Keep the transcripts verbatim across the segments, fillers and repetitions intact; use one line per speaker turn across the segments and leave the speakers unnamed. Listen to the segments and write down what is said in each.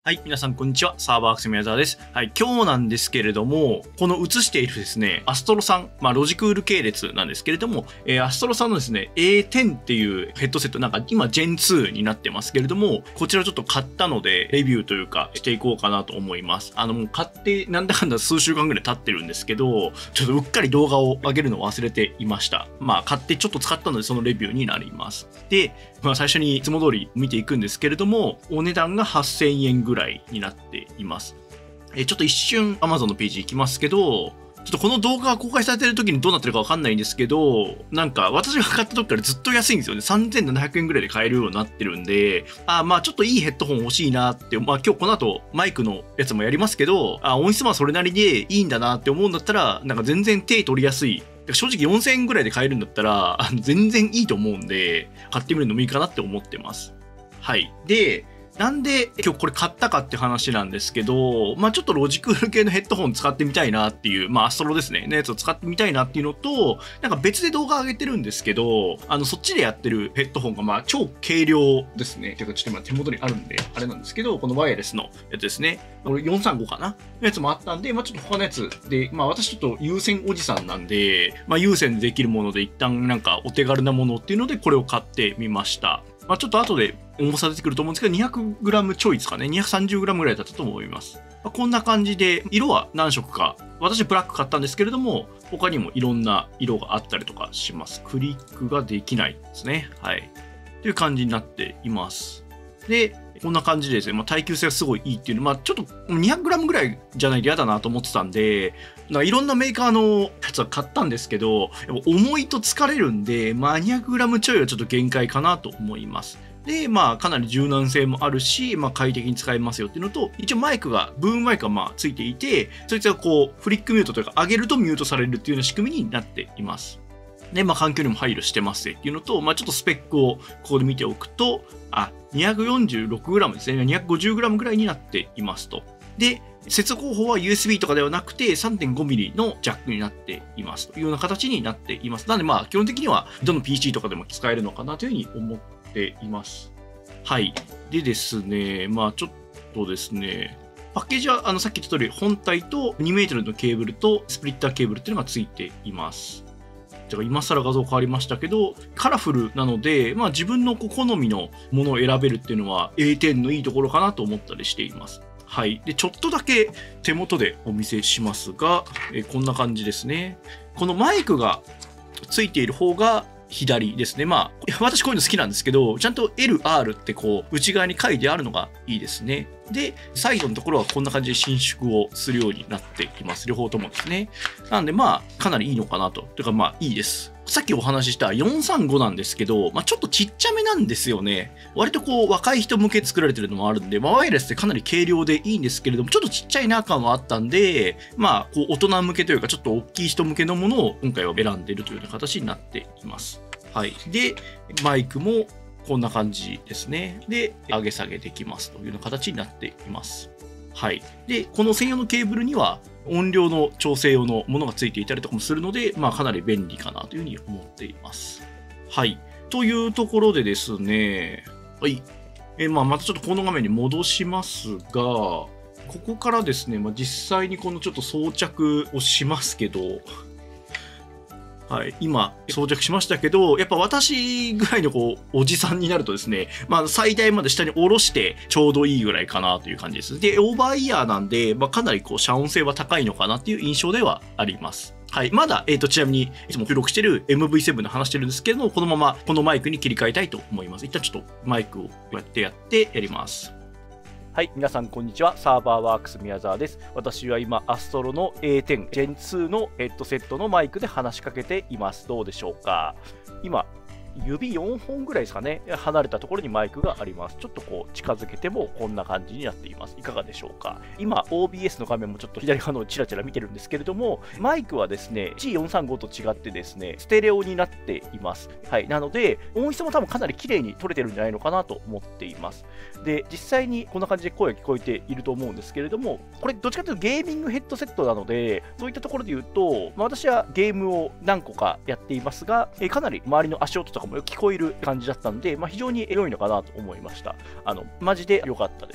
はい。皆さん、こんにちは。サーバーアクセス宮沢です。はい。今日なんですけれども、この映しているですね、アストロさん、まあ、ロジクール系列なんですけれども、えー、アストロさんのですね、エーテン っていうヘッドセット、なんか今 ジェンツー になってますけれども、こちらをちょっと買ったので、レビューというか、していこうかなと思います。あの、もう買って、なんだかんだ数週間ぐらい経ってるんですけど、ちょっとうっかり動画を上げるのを忘れていました。まあ、買ってちょっと使ったので、そのレビューになります。で、まあ、最初にいつも通り見ていくんですけれども、お値段がはっせんえんぐらいになっています。えちょっと一瞬 Amazon のページ行きますけど、ちょっとこの動画が公開されてる時にどうなってるかわかんないんですけど、なんか私が買った時からずっと安いんですよね。さんぜんななひゃくえんぐらいで買えるようになってるんで、あまあちょっといいヘッドホン欲しいなって、まあ今日この後マイクのやつもやりますけど、あ音質はそれなりでいいんだなって思うんだったら、なんか全然手取りやすい。正直よんせんえんぐらいで買えるんだったら、あの全然いいと思うんで、買ってみるのもいいかなって思ってます。はい。で、なんで今日これ買ったかって話なんですけど、まあちょっとロジクール系のヘッドホン使ってみたいなっていう、まあアストロですね、のやつを使ってみたいなっていうのと、なんか別で動画上げてるんですけど、あのそっちでやってるヘッドホンがまあ超軽量ですね。てかちょっと今手元にあるんで、あれなんですけど、このワイヤレスのやつですね。これよんさんごかなのやつもあったんで、まあちょっと他のやつで、まあ私ちょっと有線おじさんなんで、まあ有線でできるもので一旦なんかお手軽なものっていうのでこれを買ってみました。まあちょっと後で重さ出てくると思うんですけど、にひゃくグラム ちょいですかね。にひゃくさんじゅうグラム ぐらいだったと思います。まあ、こんな感じで、色は何色か。私ブラック買ったんですけれども、他にもいろんな色があったりとかします。クリックができないですね。はい。という感じになっています。で、こんな感じでですね、まあ、耐久性がすごいいいっていうのは、まあ、ちょっと にひゃくグラム ぐらいじゃないと嫌だなと思ってたんで、いろんなメーカーのやつは買ったんですけど、重いと疲れるんで、まあ、にひゃくグラム ちょいはちょっと限界かなと思います。で、まあ、かなり柔軟性もあるし、まあ、快適に使えますよっていうのと、一応マイクが、ブームマイクがまあついていて、そいつがこう、フリックミュートというか、上げるとミュートされるっていうような仕組みになっています。で、まあ、環境にも配慮してますっていうのと、まあ、ちょっとスペックをここで見ておくと、あ、にひゃくよんじゅうろくグラム ですね。にひゃくごじゅうグラム ぐらいになっていますと。で、接続方法は ユーエスビー とかではなくて さんてんごミリ のジャックになっていますというような形になっています。なので、まあ、基本的にはどの ピーシー とかでも使えるのかなというふうに思っています。はい。でですね、まあ、ちょっとですね、パッケージはあのさっき言った通り本体とにメートルのケーブルとスプリッターケーブルっていうのがついています。今更画像変わりましたけど、カラフルなので、まあ、自分の好みのものを選べるっていうのは エーテン のいいところかなと思ったりしています。はい。で、ちょっとだけ手元でお見せしますが、えこんな感じですね。このマイクがついている方が左ですね。まあ、私こういうの好きなんですけど、ちゃんと エルアール ってこう、内側に書いてあるのがいいですね。で、サイドのところはこんな感じで伸縮をするようになっています。両方ともですね。なんでまあ、かなりいいのかなと。というかまあ、いいです。さっきお話ししたよんさんごなんですけど、まあ、ちょっとちっちゃめなんですよね。割とこう、若い人向け作られてるのもあるんで、まあ、ワイヤレスってかなり軽量でいいんですけれども、ちょっとちっちゃいな感はあったんで、まあ、こう、大人向けというか、ちょっと大きい人向けのものを今回は選んでいるというような形になっています。はい。で、マイクもこんな感じですね。で、上げ下げできますというような形になっています。はい。で、この専用のケーブルには音量の調整用のものがついていたりとかもするので、まあかなり便利かなというふうに思っています。はい。というところでですね、はい。えまあまたちょっとこの画面に戻しますが、ここからですね、まあ、実際にこのちょっと装着をしますけど、はい、今装着しましたけど、やっぱ私ぐらいのこうおじさんになるとですね、まあ、最大まで下に下ろしてちょうどいいぐらいかなという感じです。で、オーバーイヤーなんで、まあ、かなりこう遮音性は高いのかなっていう印象ではあります。はい。まだ、えっと、ちなみに、いつも収録してる エムブイセブン で話してるんですけども、このままこのマイクに切り替えたいと思います。一旦ちょっとマイクをこうやってやってやります。
はい、皆さんこんにちは。サーバーワークス宮沢です。私は今、アストロの エーテン ジェンツー のヘッドセットのマイクで話しかけています。どうでしょうか。今、指よんほんぐらいですかね、離れたところにマイクがあります。ちょっとこう近づけてもこんな感じになっています。いかがでしょうか。今 オービーエス の画面もちょっと左側のチラチラ見てるんですけれども、マイクはですね ジーよんさんご と違ってですねステレオになっています。はい、なので音質も多分かなり綺麗に撮れてるんじゃないのかなと思っています。で、実際にこんな感じで声が聞こえていると思うんですけれども、これどっちかというとゲーミングヘッドセットなので、そういったところで言うと、まあ、私はゲームを何個かやっていますが、えかなり周りの足音とかもよく聞こえる感じだったので、まあ、非常に良いのかなと思いました。あのマジで良かったです。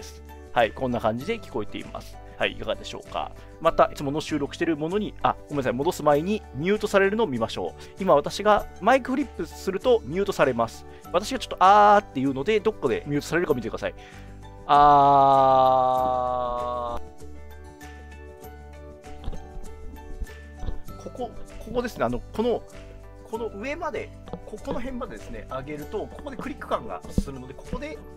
はい、こんな感じで聞こえています。はい、いかがでしょうか。また、いつもの収録しているものに、あ、ごめんなさい、戻す前にミュートされるのを見ましょう。今、私がマイクフリップするとミュートされます。私がちょっとあーっていうので、どこでミュートされるか見てください。あー。ここ、ここですね、あの、この、この上まで、ここの辺までですね、上げると、ここでクリック感がするので、ここで、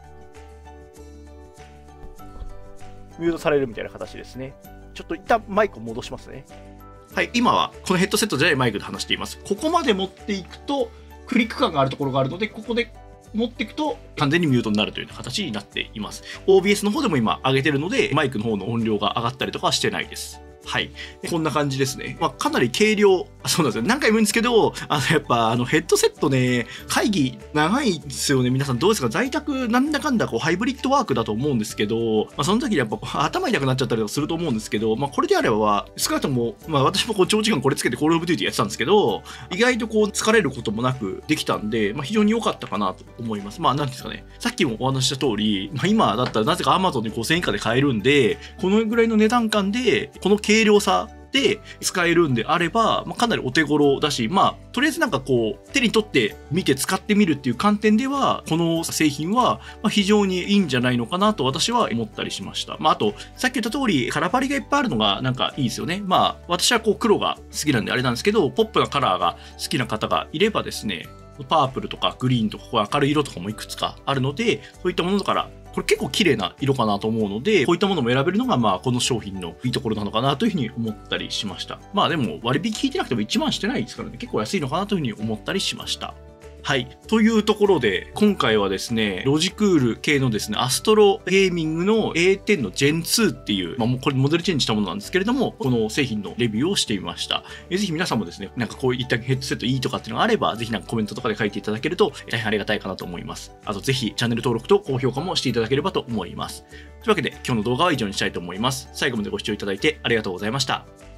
ミュートされるみたいな形ですね。ちょっと一旦マイクを戻しますね。
はい、今はこのヘッドセットじゃないマイクで話しています。ここまで持っていくと、クリック感があるところがあるので、ここで持っていくと完全にミュートになるというような形になっています。オービーエス の方でも今上げてるので、マイクの方の音量が上がったりとかはしてないです。はい。こんな感じですね。まあ、かなり軽量。そうなんですよ。何回も言うんですけど、あの、やっぱ、あの、ヘッドセットね、会議長いですよね。皆さんどうですか？在宅なんだかんだこうハイブリッドワークだと思うんですけど、まあ、その時にやっぱ頭痛くなっちゃったりとかすると思うんですけど、まあ、これであれば、少なくとも、まあ、私もこう長時間これつけてコールオブデューティーやってたんですけど、意外とこう疲れることもなくできたんで、まあ、非常に良かったかなと思います。まあ、なんですかね。さっきもお話しした通り、まあ、今だったらなぜか Amazon でごせんえん以下で買えるんで、このぐらいの値段感で、この軽量さ、で使えるんであれば、まあ、かなりお手頃だし、まあ、とりあえずなんかこう、手に取って見て使ってみるっていう観点では、この製品は非常にいいんじゃないのかなと私は思ったりしました。まあ、あと、さっき言った通り、カラーパリがいっぱいあるのがなんかいいですよね。まあ、私はこう黒が好きなんであれなんですけど、ポップなカラーが好きな方がいればですね、パープルとかグリーンとかこう明るい色とかもいくつかあるので、そういったものからこれ結構綺麗な色かなと思うので、こういったものも選べるのが、まあ、この商品のいいところなのかなというふうに思ったりしました。まあでも、割引引いてなくてもいちまんしてないですからね、結構安いのかなというふうに思ったりしました。はい。というところで、今回はですね、ロジクール系のですね、アストロゲーミングの エーテン の ジェンツー っていう、まあもうこれモデルチェンジしたものなんですけれども、この製品のレビューをしてみました。えぜひ皆さんもですね、なんかこういったヘッドセットいいとかっていうのがあれば、ぜひなんかコメントとかで書いていただけると大変ありがたいかなと思います。あとぜひチャンネル登録と高評価もしていただければと思います。というわけで、今日の動画は以上にしたいと思います。最後までご視聴いただいてありがとうございました。